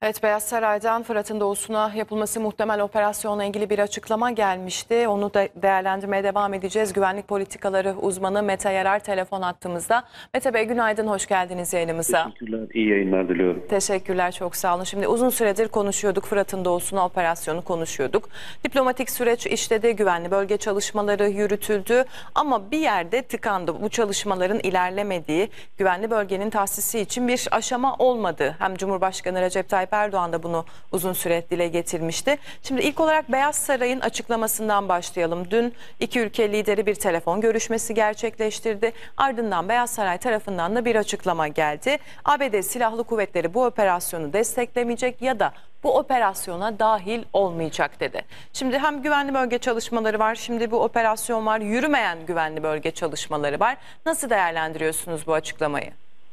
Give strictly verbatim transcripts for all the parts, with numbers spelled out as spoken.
Evet, Beyaz Saray'dan Fırat'ın doğusuna yapılması muhtemel operasyonla ilgili bir açıklama gelmişti. Onu da değerlendirmeye devam edeceğiz. Güvenlik politikaları uzmanı Mete Yarar telefon attığımızda. Mete Bey, günaydın, hoş geldiniz yayınımıza. Teşekkürler, iyi yayınlar diliyorum. Teşekkürler, çok sağ olun. Şimdi uzun süredir konuşuyorduk, Fırat'ın doğusuna operasyonu konuşuyorduk. Diplomatik süreç işledi, güvenli bölge çalışmaları yürütüldü ama bir yerde tıkandı. Bu çalışmaların ilerlemediği, güvenli bölgenin tahsisi için bir aşama olmadı. Hem Cumhurbaşkanı Recep Tayyip Erdoğan da bunu uzun süre dile getirmişti. Şimdi ilk olarak Beyaz Saray'ın açıklamasından başlayalım. Dün iki ülke lideri bir telefon görüşmesi gerçekleştirdi. Ardından Beyaz Saray tarafından da bir açıklama geldi. A B D Silahlı Kuvvetleri bu operasyonu desteklemeyecek ya da bu operasyona dahil olmayacak dedi. Şimdi hem güvenli bölge çalışmaları var, şimdi bu operasyon var, yürümeyen güvenli bölge çalışmaları var. Nasıl değerlendiriyorsunuz bu açıklamayı?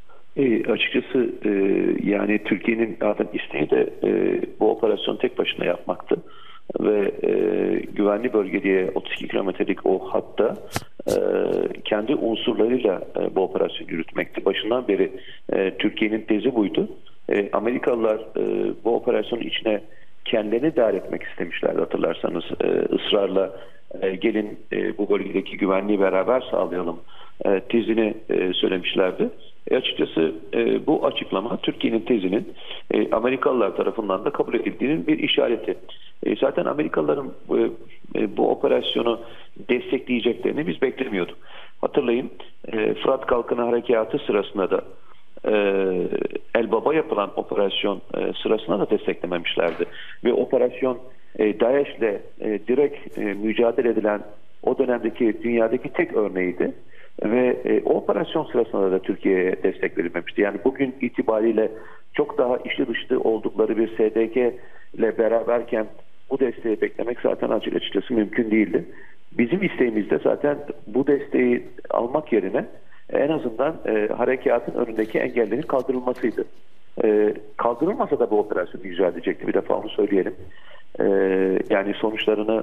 E, açıkçası e, yani Türkiye'nin zaten isteği de e, bu operasyonu tek başına yapmaktı. Ve e, güvenli bölge diye otuz iki kilometrelik o hatta e, kendi unsurlarıyla e, bu operasyonu yürütmekti. Başından beri e, Türkiye'nin tezi buydu. E, Amerikalılar e, bu operasyonun içine kendilerini dahil etmek istemişlerdi, hatırlarsanız. E, ısrarla e, gelin e, bu bölgedeki güvenliği beraber sağlayalım e, tezini e, söylemişlerdi. E açıkçası e, bu açıklama Türkiye'nin tezinin e, Amerikalılar tarafından da kabul edildiğinin bir işareti. E, zaten Amerikalıların e, e, bu operasyonu destekleyeceklerini biz beklemiyorduk. Hatırlayın, e, Fırat Kalkını Harekatı sırasında da e, Elbaba yapılan operasyon e, sırasında da desteklememişlerdi. Ve operasyon e, DAEŞ'le e, direkt e, mücadele edilen o dönemdeki dünyadaki tek örneğiydi. Ve e, o operasyon sırasında da Türkiye'ye destek verilmemişti. Yani bugün itibariyle çok daha içli dışlı oldukları bir S D K ile beraberken bu desteği beklemek zaten açıkçası mümkün değildi. Bizim isteğimiz de zaten bu desteği almak yerine en azından e, harekatın önündeki engellerin kaldırılmasıydı. E, kaldırılmasa da bu operasyon icra edecekti. Bir defa onu söyleyelim. E, yani sonuçlarını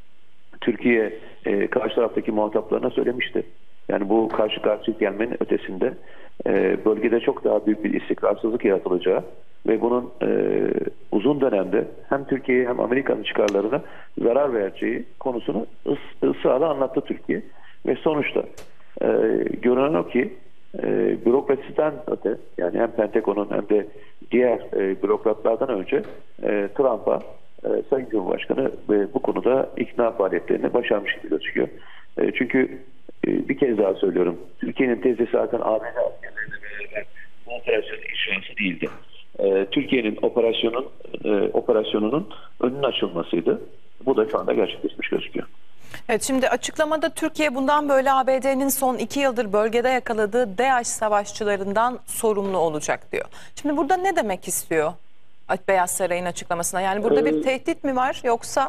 Türkiye e, karşı taraftaki muhataplarına söylemişti. Yani bu karşı karşıya gelmenin ötesinde e, bölgede çok daha büyük bir istikrarsızlık yaratılacağı ve bunun e, uzun dönemde hem Türkiye'ye hem Amerika'nın çıkarlarına zarar vereceği konusunu ıs, ısrarla anlattı Türkiye. Ve sonuçta e, görünen o ki e, bürokrasiden öte, yani hem Pentagon'un hem de diğer e, bürokratlardan önce e, Trump'a e, Sayın Cumhurbaşkanı e, bu konuda ikna faaliyetlerini başarmış gibi gözüküyor. E, çünkü bir kez daha söylüyorum, Türkiye'nin tezi zaten A B D askerleriyle beraber bu operasyonun icrası değildi. Ee, Türkiye'nin operasyonun e, operasyonunun önünün açılmasıydı. Bu da şu anda gerçekleşmiş gözüküyor. Evet, şimdi açıklamada Türkiye bundan böyle A B D'nin son iki yıldır bölgede yakaladığı DAEŞ savaşçılarından sorumlu olacak diyor. Şimdi burada ne demek istiyor Beyaz Saray'ın açıklamasına? Yani burada bir tehdit mi var yoksa?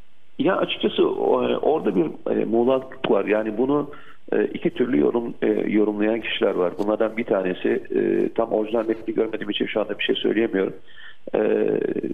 Ya açıkçası orada bir e, muğlaklık var. Yani bunu e, iki türlü yorum e, yorumlayan kişiler var. Bunlardan bir tanesi e, tam orijinal metni görmediğim için şu anda bir şey söyleyemiyorum. E,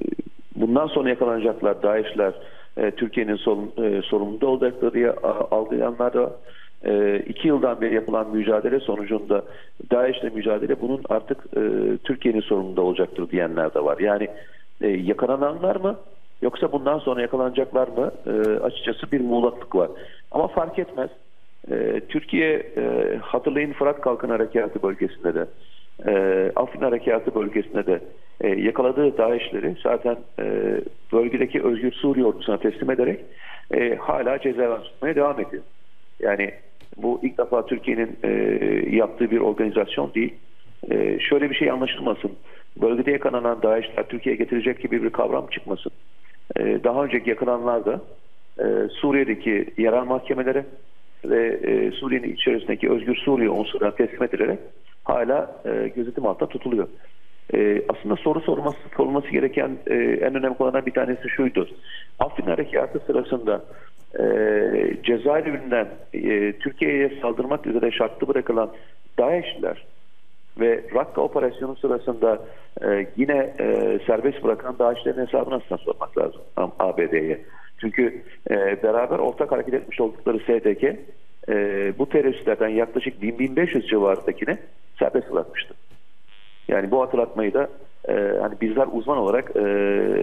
bundan sonra yakalanacaklar DAEŞ'ler e, Türkiye'nin sorun, e, sorumlu olacakları diye algılayanlar da e, iki yıldan beri yapılan mücadele sonucunda DAEŞ'le mücadele bunun artık e, Türkiye'nin sorumluluğunda olacaktır diyenler de var. Yani e, yakalananlar mı? Yoksa bundan sonra yakalanacaklar mı? E, açıkçası bir muğlaklık var. Ama fark etmez. E, Türkiye e, hatırlayın Fırat Kalkın Harekatı bölgesinde de e, Afrin Harekatı bölgesinde de e, yakaladığı DAEŞ'leri zaten e, bölgedeki Özgür Suriye ordusuna teslim ederek e, hala cezaevine tutmaya devam ediyor. Yani bu ilk defa Türkiye'nin e, yaptığı bir organizasyon değil. E, şöyle bir şey anlaşılmasın. Bölgede yakalanan DAEŞ'ler Türkiye'ye getirecek gibi bir kavram çıkmasın. Daha önceki yakalananlar da Suriye'deki yerel mahkemelere ve Suriye'nin içerisindeki Özgür Suriye unsurlarına teslim edilerek hala gözetim altında tutuluyor. Aslında soru sorulması, sorulması gereken en önemli konulardan bir tanesi şuydu. Afrin Harekatı sırasında cezaevinden Türkiye'ye saldırmak üzere şartlı bırakılan DAEŞ'ler ve Rakka operasyonu sırasında e, yine e, serbest bırakan DAEŞ'lerin hesabını aslında sormak lazım A B D'ye. Çünkü e, beraber ortak hareket etmiş oldukları S D K e, bu teröristlerden yaklaşık bin bin beş yüz civarındakini serbest bırakmıştı. Yani bu hatırlatmayı da e, hani bizler uzman olarak e,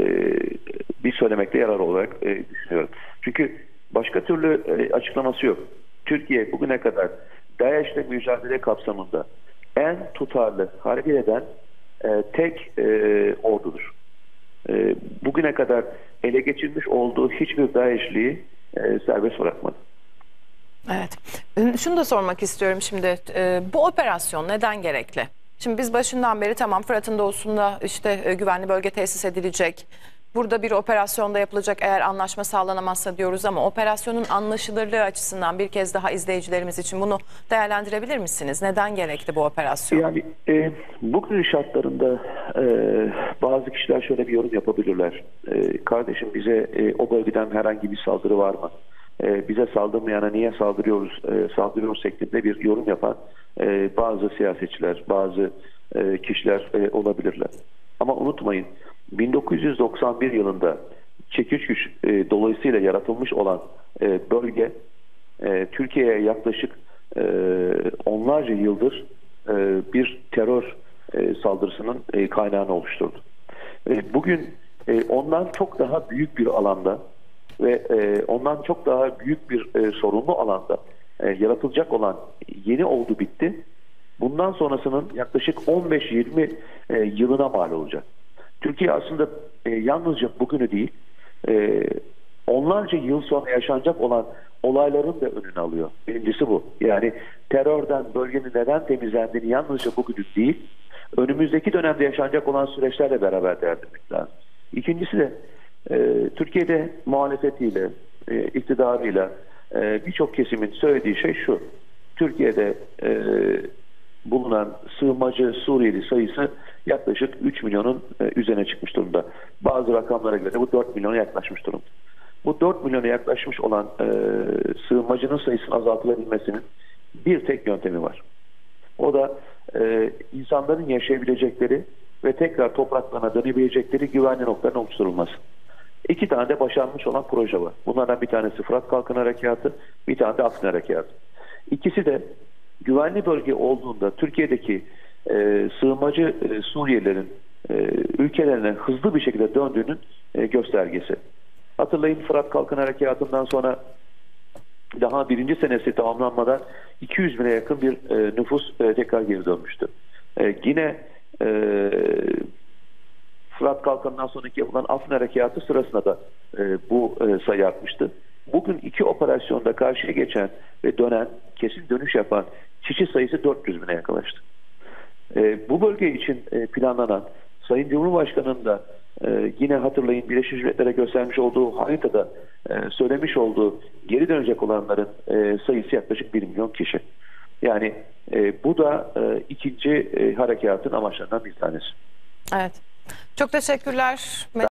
bir söylemekte yarar olarak e, düşünüyorum. Çünkü başka türlü e, açıklaması yok. Türkiye bugüne kadar DAEŞ'le mücadele kapsamında en tutarlı hareket eden e, tek e, ordudur. E, bugüne kadar ele geçirmiş olduğu hiçbir DAEŞ'liyi e, serbest bırakmadı. Evet. Şunu da sormak istiyorum şimdi. E, bu operasyon neden gerekli? Şimdi biz başından beri tamam Fırat'ın doğusunda işte e, güvenli bölge tesis edilecek. Burada bir operasyonda yapılacak eğer anlaşma sağlanamazsa diyoruz ama operasyonun anlaşılırlığı açısından bir kez daha izleyicilerimiz için bunu değerlendirebilir misiniz? Neden gerekli bu operasyon? Yani e, bugün şartlarında e, bazı kişiler şöyle bir yorum yapabilirler. E, kardeşim bize e, o bölgeden herhangi bir saldırı var mı? E, bize saldırmayana niye saldırıyoruz, e, saldırıyoruz şeklinde bir yorum yapan e, bazı siyasetçiler, bazı e, kişiler e, olabilirler. Ama unutmayın, bin dokuz yüz doksan bir yılında çekiç güç e, dolayısıyla yaratılmış olan e, bölge e, Türkiye'ye yaklaşık e, onlarca yıldır e, bir terör e, saldırısının e, kaynağını oluşturdu. E, bugün e, ondan çok daha büyük bir alanda ve e, ondan çok daha büyük bir e, sorunlu alanda e, yaratılacak olan yeni oldu bitti. Bundan sonrasının yaklaşık on beş yirmi e, yılına mal olacak. Türkiye aslında e, yalnızca bugünü değil, e, onlarca yıl sonra yaşanacak olan olayların da önünü alıyor. Birincisi bu. Yani terörden bölgenin neden temizlendiğini yalnızca bugünü değil, önümüzdeki dönemde yaşanacak olan süreçlerle beraber değerlendirmek lazım. İkincisi de e, Türkiye'de muhalefetiyle, e, iktidarıyla e, birçok kesimin söylediği şey şu. Türkiye'de e, bulunan sığınmacı Suriyeli sayısı yaklaşık üç milyonun üzerine çıkmış durumda. Bazı rakamlara göre bu dört milyona yaklaşmış durumda. Bu dört milyona yaklaşmış olan e, sığınmacının sayısının azaltılabilmesinin bir tek yöntemi var. O da e, insanların yaşayabilecekleri ve tekrar topraklarına dönebilecekleri güvenli noktaların oluşturulması. İki tane de başarılmış olan proje var. Bunlardan bir tanesi Fırat Kalkın Harekatı, bir tane de Afrin Harekatı. İkisi de güvenli bölge olduğunda Türkiye'deki e, sığınmacı e, Suriyelilerin e, ülkelerine hızlı bir şekilde döndüğünün e, göstergesi. Hatırlayın, Fırat Kalkın Harekatı'ndan sonra daha birinci senesi tamamlanmadan iki yüz bine yakın bir e, nüfus e, tekrar geri dönmüştü. E, yine e, Fırat Kalkın'dan sonraki yapılan Afrin Harekatı sırasında da e, bu e, sayı artmıştı. Bugün iki operasyonda karşıya geçen ve dönen, kesin dönüş yapan kişi sayısı dört yüz bine yaklaştı. E, bu bölge için e, planlanan Sayın Cumhurbaşkanı'nın da e, yine hatırlayın Birleşmiş Milletler'e göstermiş olduğu haritada e, söylemiş olduğu geri dönecek olanların e, sayısı yaklaşık bir milyon kişi. Yani e, bu da e, ikinci e, harekatın amaçlarından bir tanesi. Evet. Çok teşekkürler.